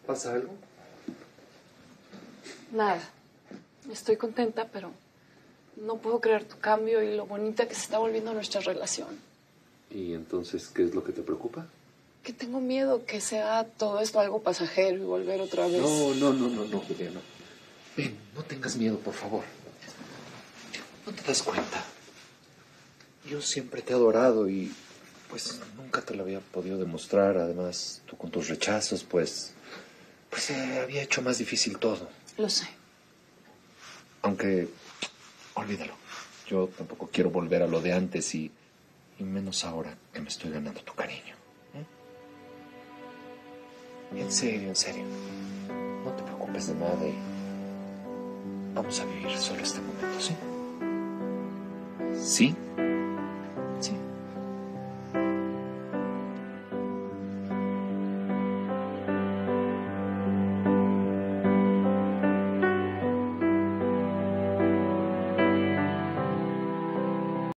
¿Pasa algo? Nada. Estoy contenta, pero no puedo creer tu cambio y lo bonita que se está volviendo nuestra relación. ¿Y entonces qué es lo que te preocupa? Que tengo miedo que sea todo esto algo pasajero y volver otra vez. No, Juliana. Ven, no tengas miedo, por favor. ¿No te das cuenta? Yo siempre te he adorado y pues nunca te lo había podido demostrar. Además, tú con tus rechazos, pues había hecho más difícil todo. Lo sé. Aunque, olvídalo. Yo tampoco quiero volver a lo de antes y menos ahora que me estoy ganando tu cariño. En serio. No te preocupes de nada y vamos a vivir solo este momento, ¿sí? ¿Sí?